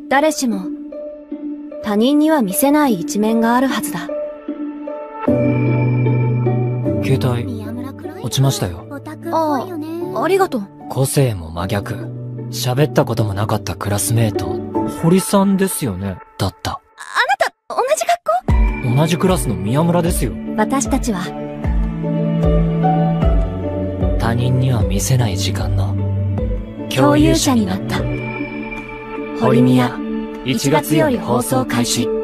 誰しも、他人には見せない一面があるはずだ。 携帯、落ちましたよ。 ああ、ありがとう。 個性も真逆。喋ったこともなかったクラスメート、堀さんですよね。だった。 あなた、同じ学校？ 同じクラスの宮村ですよ。 私たちは、 他人には見せない時間の共有者になった。 堀宮、1月より放送開始。